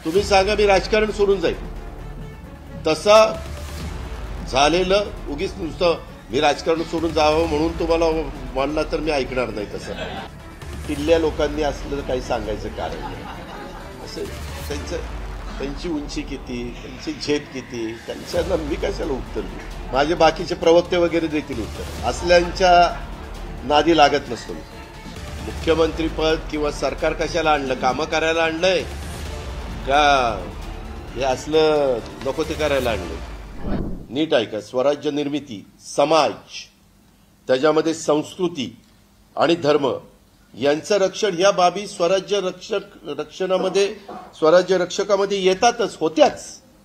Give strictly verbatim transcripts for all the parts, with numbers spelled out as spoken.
तुम्ही सांगा मी राजकारण सोडून जाईल, तसा झालेलं उगीच नुसतं मी राजकारण सोडून जावं म्हणून तुम्हाला म्हणला तर मी ऐकणार नाही. तसं किल्ल्या लोकांनी असलेलं काही सांगायचं कारण नाही. असं त्यांचं त्यांची उंची किती, त्यांची झेप किती, त्यांच्याला मी कशाला उत्तर देऊ. माझे बाकीचे प्रवक्ते वगैरे देतील उत्तर. असल्यांच्या नादी लागत नसतो. मुख्यमंत्रीपद किंवा सरकार कशाला आणलं, कामं करायला आणलंय का हे असलं नको ते करायला आणलंय. नीट ऐका, स्वराज्य निर्मिती, समाज, त्याच्यामध्ये संस्कृती आणि धर्म यांचं रक्षण, ह्या बाबी स्वराज्य रक्षक रक्षणामध्ये स्वराज्य रक्षकामध्ये येतातच, होत्याच.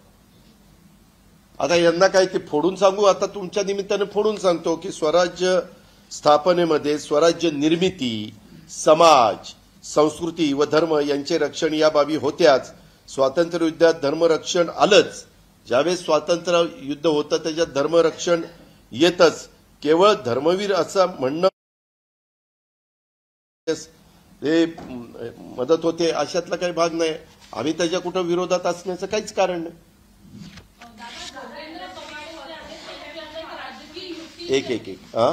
आता यांना काय ते फोडून सांगू, आता तुमच्या निमित्ताने फोडून सांगतो की स्वराज्य स्थापनेमध्ये स्वराज्य निर्मिती, समाज, संस्कृती व धर्म यांचे रक्षण या बाबी होत्याच. स्वातंत्र्य युद्धात धर्मरक्षण आलंच. ज्यावेळेस स्वातंत्र्य युद्ध होतं त्याच्यात धर्मरक्षण येतच. केवळ धर्मवीर असं म्हणणं हे मदत होते अशातला काही भाग नाही. आम्ही त्याच्या कुठं विरोधात असण्याचं काहीच कारण नाही. एक एक एक हा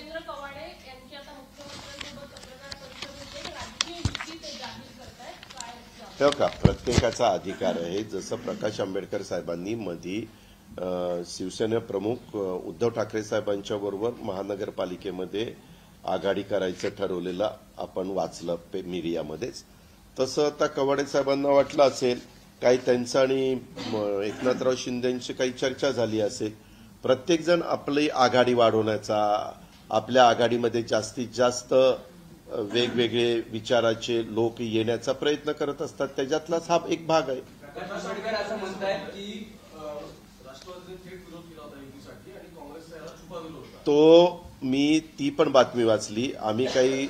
का प्रत्येकाचा अधिकार आहे. जसं प्रकाश आंबेडकर साहेबांनी मध्ये शिवसेना प्रमुख उद्धव ठाकरे साहेबांच्या बरोबर महानगरपालिकेमध्ये आघाडी करायचं ठरवलेलं आपण वाचलं मीडियामध्येच. तसं आता कवाडे साहेबांना वाटलं असेल, काही त्यांचं आणि एकनाथराव शिंदेंची काही चर्चा झाली असेल. प्रत्येकजण आपली आघाडी वाढवण्याचा, आपल्या आघाडीमध्ये जास्तीत जास्त वेगवेगळे विचाराचे लोक येण्याचा प्रयत्न करत असतात. त्याच्यातलाच हा एक भाग आहे. प्रकाश आंबेडकर असं म्हणतात की राष्ट्रवादीने थेट विरोध केला होता युतीसाठी आणि काँग्रेसचा याला छुपा विरोध होता. तो मी ती पण बातमी वाचली. आम्ही काही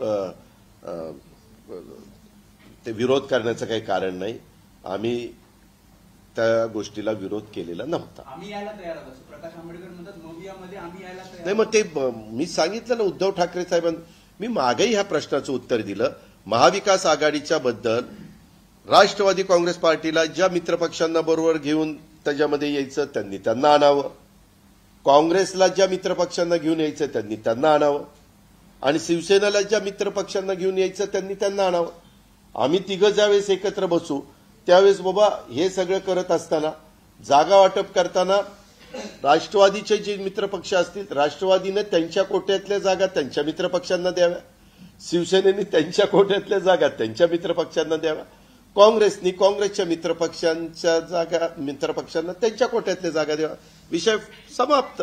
ते विरोध करण्याचं काही कारण नाही. आम्ही त्या गोष्टीला विरोध केलेला नव्हता. आम्ही यायला तयार आहोत प्रकाश आंबेडकर म्हणतात. मोदियामध्ये आम्ही यायला तयार नाही. मग ते मी सांगितलं ना, उद्धव ठाकरे साहेबांनी मी मागेही ह्या प्रश्नाचं उत्तर दिलं. महाविकास आघाडीच्या बद्दल राष्ट्रवादी काँग्रेस पार्टीला ज्या मित्रपक्षांना बरोबर घेऊन त्याच्यामध्ये यायचं त्यांनी त्यांना आणावं, काँग्रेसला ज्या मित्रपक्षांना घेऊन यायचं त्यांनी त्यांना आणावं, आणि शिवसेनेला ज्या मित्रपक्षांना घेऊन यायचं त्यांनी त्यांना आणावं. आम्ही तिघं ज्यावेळेस एकत्र बसू त्यावेळेस बाबा हे सगळं करत असताना, जागा वाटप करताना राष्ट्रवादीचे जे मित्रपक्ष असतील राष्ट्रवादीने त्यांच्या कोट्यातल्या जागा त्यांच्या मित्रपक्षांना द्याव्या, शिवसेनेने त्यांच्या कोट्यातल्या जागा त्यांच्या मित्रपक्षांना द्याव्या, काँग्रेसनी काँग्रेसच्या मित्रपक्षांच्या जागा मित्रपक्षांना त्यांच्या कोट्यातल्या जागा द्याव्या. विषय समाप्त.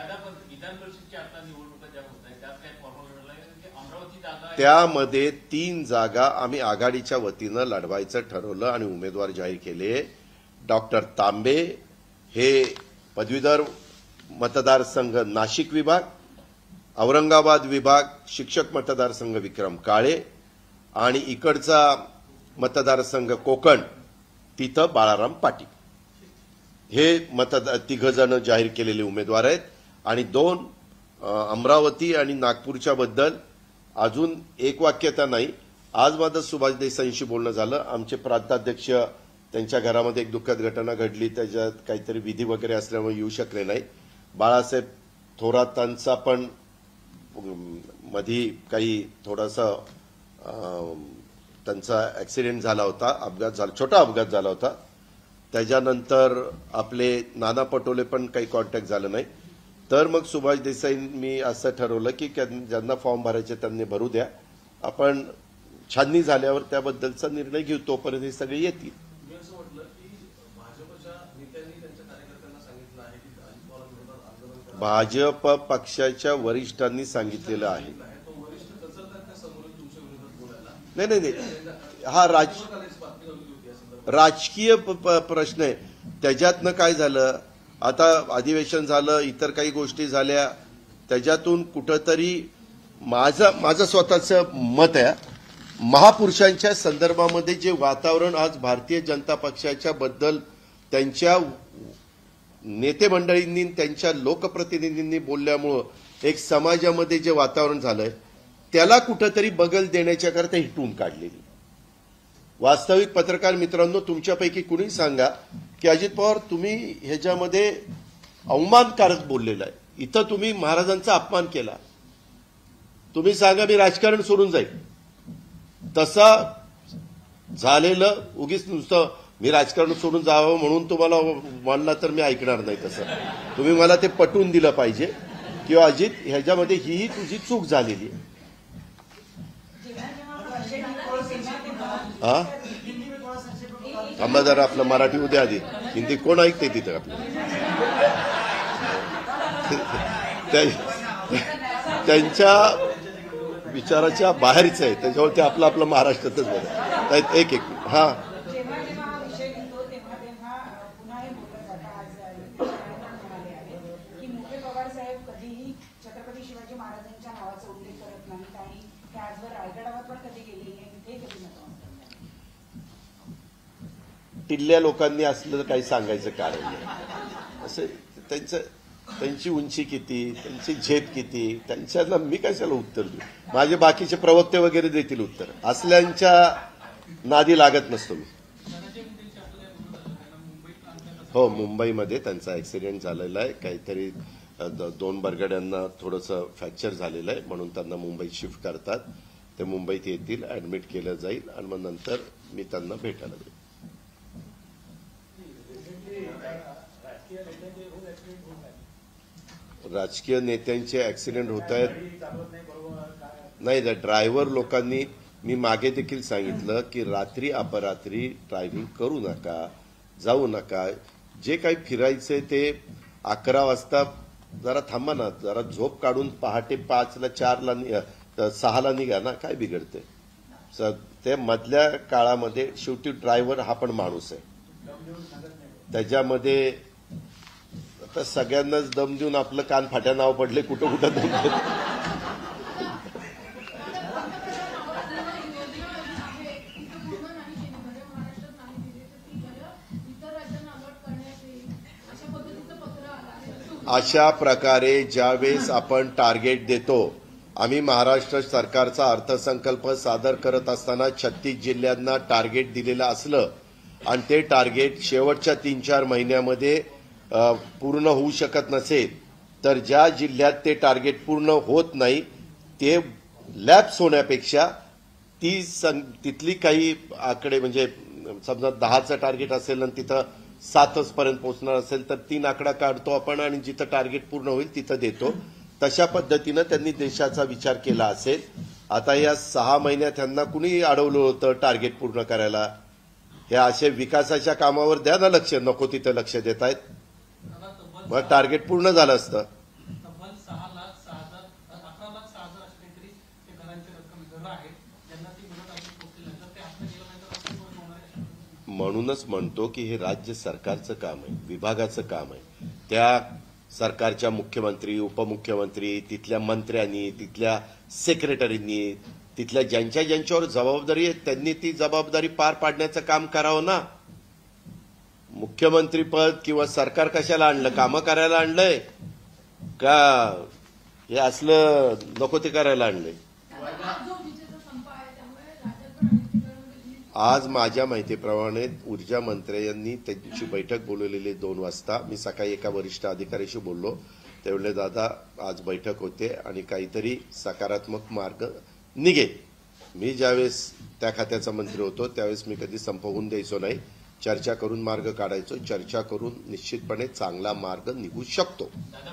त्यामध्ये तीन जागा आम्ही आघाडीच्या वतीनं लढवायचं ठरवलं आणि उमेदवार जाहीर केले. डॉक्टर तांबे हे पदवीधर मतदारसंघ नाशिक विभाग, औरंगाबाद विभाग शिक्षक मतदारसंघ विक्रम काळे, आणि इकडचा मतदारसंघ कोकण तिथं बाळाराम पाटील. हे मतदार तिघ जण जाहीर केलेले उमेदवार आहेत. आणि दोन अमरावती आणि नागपूरच्या बद्दल अजून एक वाक्यता नाही. आज माझं सुभाष देसाईंशी बोलणं झालं. आमचे प्रांताध्यक्ष त्यांच्या घरामध्ये एक दुःखद घटना घडली, त्याच्यात काहीतरी विधी वगैरे असल्यामुळे येऊ शकले नाही. बाळासाहेब थोरातांचा पण मधी काही थोडासा त्यांचा ऍक्सिडेंट झाला होता, अपघात झाला, छोटा अपघात झाला होता. त्याच्यानंतर आपले नाना पटोले पण काही कॉन्टॅक्ट झालं नाही. तर मग सुभाष देसाई मी असं ठरवलं की ज्यांना फॉर्म भरायचे त्यांनी भरू द्या, आपण छाननी झाल्यावर त्याबद्दलचा निर्णय घेऊ, तोपर्यंत हे सगळे येतील. भाजप पक्षाच्या वरिष्ठांनी सांगितलेलं आहे. नाही नाही नाही हा राज राजकीय प्रश्न आहे. त्याच्यातनं काय झालं, आता अधिवेशन झालं, इतर काही गोष्टी झाल्या, त्याच्यातून कुठंतरी माझं माझं स्वतःचं मत आहे, महापुरुषांच्या संदर्भामध्ये जे वातावरण आज भारतीय जनता पक्षाच्या बद्दल त्यांच्या नेते मंडळींनी त्यांच्या लोकप्रतिनिधींनी बोलल्यामुळं एक समाजामध्ये जे वातावरण झालंय त्याला कुठंतरी बगल देण्याच्या करता हिटून काढलेली वास्तविक पत्रकार मित्रांनो, तुमच्यापैकी कुणी सांगा की अजित पवार तुम्ही ह्याच्यामध्ये अवमानकारक बोललेला आहे. इथं तुम्ही महाराजांचा अपमान केला. तुम्ही सांगा मी राजकारण सोडून जाईल. तसा झालेलं उगीच नुसतं मी राजकारण सोडून जावं म्हणून तुम्हाला म्हणला तर मी ऐकणार नाही. तसं तुम्ही मला ते पटवून दिलं पाहिजे किंवा अजित ह्याच्यामध्ये हीही तुझी चूक झालेली आहे. हा थांबा जरा, आपलं मराठी उद्या आधी, हिंदी कोण ऐकते तिथं आपलं. त्यांच्या विचाराच्या बाहेरच आहे, त्याच्यावर ते आपलं आपलं महाराष्ट्रातच बघा. एक एक हा छत्रपती शिवाजी महाराजांच्या नावाचा उल्लेख करत नाहीत आणि ते आजवर रायगडावर पण कधी गेलेली नाही. ते कधी नका टिल्ल्या लोकांनी असलं काही सांगायचं कारण नाही. असं त्यांचं त्यांची उंची किती, त्यांची झेप किती, त्यांच्याला मी कशाला उत्तर देऊ. माझे बाकीचे प्रवक्ते वगैरे देतील उत्तर. असल्यांच्या नादी लागत नसतो मी. हो, मुंबईमध्ये त्यांचा ऍक्सिडेंट झालेला आहे. काहीतरी दोन बरगड्यांना थोडंसं फ्रॅक्चर झालेलं आहे, म्हणून त्यांना मुंबईत शिफ्ट करतात. ते मुंबईत येतील, ऍडमिट केलं जाईल आणि मग नंतर मी त्यांना भेटायला जाईल. राजकीय नेत्यांचे ऍक्सिडेंट होत आहेत नाही. ड्रायव्हर लोकांनी, मी मागे देखील सांगितलं की रात्री अपरात्री ड्रायव्हिंग करू नका, जाऊ नका. जे काही फिरायचंय ते अकरा वाजता जरा थांबा ना, जरा झोप काढून पहाटे पाचला चारला सहाला निघा ना, काय बिघडते. ते मधल्या काळामध्ये शेवटी ड्रायव्हर हा पण माणूस आहे. त्याच्यामध्ये आता सगळ्यांनाच दम देऊन आपलं कान फाट्या नाव पडले, कुठं कुठं दम देत. अशा प्रकारे ज्यावेळेस आपण टार्गेट देतो, आम्ही महाराष्ट्र सरकारचा अर्थसंकल्प सादर करत असताना छत्तीस जिल्ह्यांना टार्गेट दिलेलं असलं आणि ते टार्गेट शेवटच्या तीन चार महिन्यामध्ये पूर्ण होऊ शकत नसेल, तर ज्या जिल्ह्यात ते टार्गेट पूर्ण होत नाही ते लॅप्स होण्यापेक्षा ती तिथली काही आकडे, म्हणजे समजा दहाचं टार्गेट असेल आणि तिथं सातच पर्यंत पोहोचणार असेल तर तीन आकडा काढतो आपण आणि जिथं टार्गेट पूर्ण होईल तिथं देतो. तशा पद्धतीनं त्यांनी देशाचा विचार केला असेल. आता या सहा महिन्यात त्यांना कुणी अडवलं होतं टार्गेट पूर्ण करायला? हे असे विकासाच्या कामावर द्या ना लक्ष, नको तिथं लक्ष देत आहेत. मग टार्गेट पूर्ण झालं असतं. म्हणूनच म्हणतो की हे राज्य सरकारचं काम आहे, विभागाचं काम आहे. त्या सरकारच्या मुख्यमंत्री, उपमुख्यमंत्री, तिथल्या मंत्र्यांनी, तिथल्या सेक्रेटरींनी, तिथल्या ज्यांच्या ज्यांच्यावर जबाबदारी आहे त्यांनी ती जबाबदारी पार पाडण्याचं काम करावं ना. मुख्यमंत्रीपद किंवा सरकार कशाला आणलं? कामं करायला आणलंय का हे असलं नको ते करायला आणलंय? आज माझ्या माहितीप्रमाणे ऊर्जा मंत्र्यांनी त्यांची बैठक बोलवलेली दोन वाजता. मी सकाळी एका वरिष्ठ अधिकाऱ्याशी बोललो, त्यावेळेला दादा आज बैठक होते आणि काहीतरी सकारात्मक मार्ग निघेल. मी ज्यावेळेस त्या खात्याचा मंत्री होतो त्यावेळेस मी कधी संप होऊन द्यायचो नाही, चर्चा करून मार्ग काढायचो. चर्चा करून निश्चितपणे चांगला मार्ग निघू शकतो.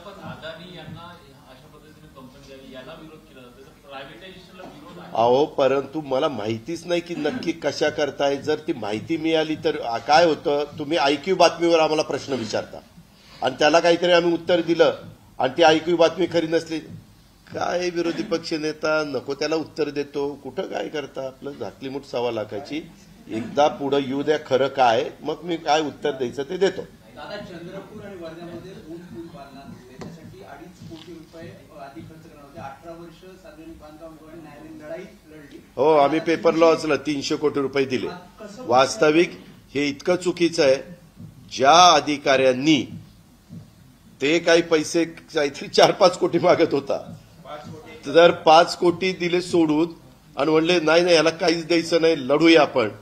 अहो, परंतु मला माहितीच नाही की नक्की कशा करताय. जर ती माहिती मिळाली तर काय होतं, तुम्ही ऐक्यू बातमीवर आम्हाला प्रश्न विचारता आणि त्याला काहीतरी आम्ही उत्तर दिलं आणि ती ऐक्यू बातमी खरी नसली, काय विरोधी पक्ष नेता नको त्याला उत्तर देतो. कुठं काय करता, आपलं झाकली मुठ सव्वा लाखाची. एकदा पुढे येऊ द्या खरं काय, मग मी काय उत्तर द्यायचं ते देतो. दादा, चंद्रपूर आणि वर्ध्यामध्ये ऊस पूल बांधणार होते, त्यासाठी अडीच कोटी रुपये आधी खर्च करणार होते. अठरा वर्ष सार्वजनिक बांधकाम विभागाने न्यायालयीन लढाई लढली. हो, आम्ही पेपरला वाचलं, तीनशे कोटी रुपये दिले. वास्तविक हे इतकं चुकीचं आहे. ज्या अधिकाऱ्यांनी ते काही पैसे काहीतरी चार पाच कोटी मागत होता, तर पाच कोटी दिले सोडून आणि म्हणले नाही नाही याला काहीच द्यायचं नाही, लढूया आपण,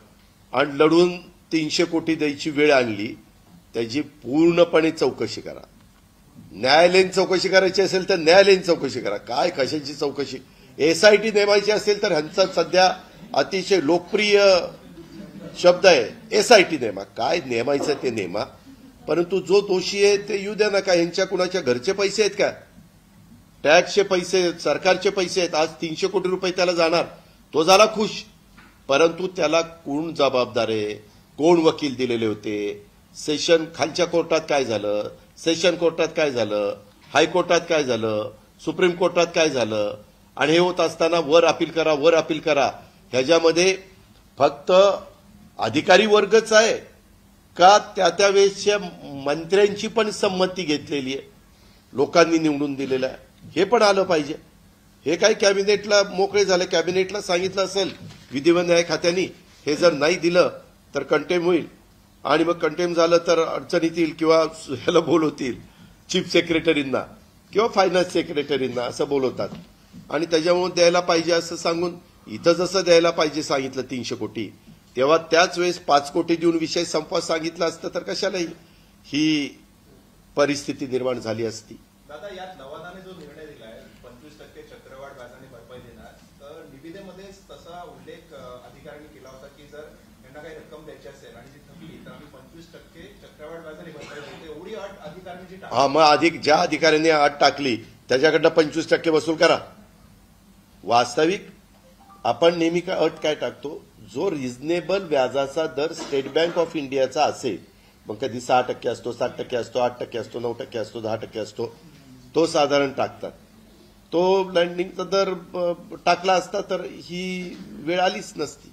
आणि लढून तीनशे कोटी द्यायची वेळ आणली, त्याची पूर्णपणे चौकशी करा. न्यायालयीन चौकशी करायची असेल तर न्यायालयीन चौकशी करा. काय कशाची चौकशी? एसआयटी नेमायची असेल तर ह्यांचा सध्या अतिशय लोकप्रिय शब्द आहे एसआयटी नेमा. काय नेमायचं ते नेमा, परंतु जो दोषी आहे ते येऊ द्या नका. ह्यांच्या कुणाच्या घरचे पैसे आहेत का? टॅक्सचे पैसे, सरकारचे पैसे आहेत. आज तीनशे कोटी रुपये त्याला जाणार, तो झाला खुश. परंतु त्याला कोण जबाबदार आहे? कोण वकील दिलेले होते? सेशन खालच्या कोर्टात काय झालं? सेशन कोर्टात काय झालं? हायकोर्टात काय झालं? सुप्रीम कोर्टात काय झालं? आणि हे होत असताना वर अपील करा, वर अपील करा. ह्याच्यामध्ये फक्त अधिकारी वर्गच आहे का त्या त्यावेळेसच्या मंत्र्यांची पण संमती घेतलेली आहे, लोकांनी निवडून दिलेलं आहे? हे पण आलं पाहिजे. हे काय कॅबिनेटला मोकळे झाले? कॅबिनेटला सांगितलं असेल विधी व न्याय खात्याने, हे जर नाही दिलं तर कंटेम होईल, आणि मग कंटेम झालं तर अडचणीत येईल किंवा ह्याला बोलवतील चीफ सेक्रेटरींना किंवा फायनान्स सेक्रेटरींना, असं बोलवतात. आणि त्याच्यामुळे द्यायला पाहिजे असं सांगून इथं जसं द्यायला पाहिजे सांगितलं तीनशे कोटी, तेव्हा त्याच वेळेस पाच कोटी देऊन विषय संपवा सांगितलं असतं तर कशालाही ही परिस्थिती निर्माण झाली असती. दादा, यात नवादाने जो निर्णय दिलाय पंचवीस टक्के चक्रवाढ व्याजाने भरपाई देणार, तर निविदेमध्ये तसा उल्लेख अधिकाऱ्यांनी केला होता की जर यांना काही रक्कम द्यायची असेल आणि ती थकली तर आम्ही पंचवीस टक्के चक्रवाढ व्याजाने भरपाई देतो. एवढी अट अधिकाऱ्यांनी जी हा, मग अधिक ज्या अधिकाऱ्यांनी अट टाकली त्याच्याकडनं पंचवीस टक्के वसूल करा. वास्तविक आपण नेहमी काय अट काय टाकतो? जो रिझनेबल व्याजाचा दर स्टेट बँक ऑफ इंडियाचा असेल, मग कधी सहा टक्के असतो, सात टक्के असतो, आठ टक्के असतो, नऊ टक्के असतो, दहा टक्के असतो, तो साधारण टाकतात. तो लँडिंगचा दर टाकला असता तर ही वेळ आलीच नसती.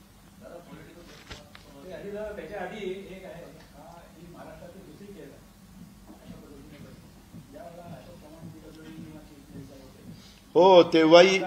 त्याच्या आधी एक आहे ही महाराष्ट्रातील दुसरी केस आहे अशा पद्धतीने ज्यावेळेला अशोक चव्हाण हो, तेव्हाही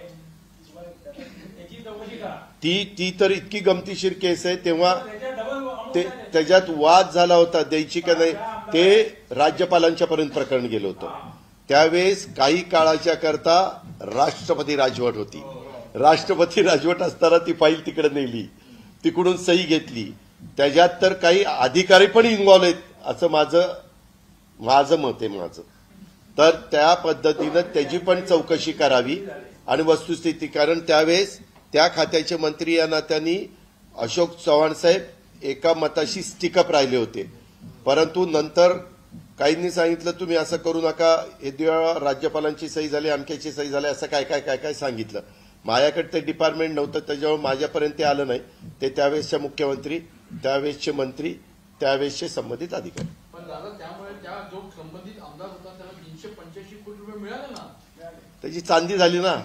त्याची चौकशी करा. ती ती तर इतकी गमतीशीर केस आहे. तेव्हा ते त्याच्यात वाद झाला होता द्यायची का नाही, ते राज्यपालांच्या पर्यंत प्रकरण गेलं होतं. त्यावेळेस काही काळाच्या करता राष्ट्रपती राजवट होती. राष्ट्रपती राजवट असताना ती फाईल तिकडे नेली, तिकडून सही घेतली. त्याच्यात तर काही अधिकारी पण इन्व्हॉल्व आहेत असं माझं माझं मत आहे माझं. तर त्या पद्धतीनं त्याची पण चौकशी करावी आणि वस्तुस्थिती, कारण त्यावेळेस त्या खात्याचे मंत्री या नात्याने अशोक चव्हाण साहेब एका मताशी स्टिकअप राहिले होते. परंतु नंतर काहींनी सांगितलं तुम्ही असं करू नका, हे वेळा राज्यपालांची सही झाली, अमक्याची सही झाली, असं काय काय काय काय सांगितलं. माझ्याकडे ते डिपार्टमेंट नव्हतं, त्याच्यावर माझ्यापर्यंत ते आलं नाही. ते त्यावेळेसचे मुख्यमंत्री, त्यावेळेसचे मंत्री, त्यावेळेसचे संबंधित अधिकारी. पण दादा, त्यामुळे त्या जो संबंधित आमदार होता त्याला तीनशे पंच्याऐंशी कोटी रुपये मिळाले ना. त्याची चांदी झाली ना.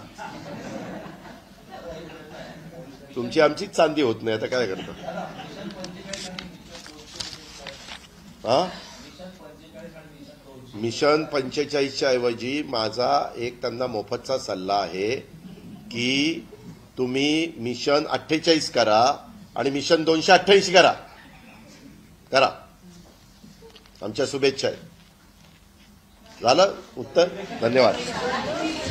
तुमची आमचीच चांदी होत नाही, आता काय करता? हा, मिशन पंचेचाळीसच्या ऐवजी माझा एक त्यांना मोफतचा सल्ला आहे की तुम्ही मिशन अठ्ठेचाळीस करा आणि मिशन दोनशे अठ्ठ्याऐंशी करा करा आमच्या शुभेच्छा आहेत. झालं उत्तर? धन्यवाद.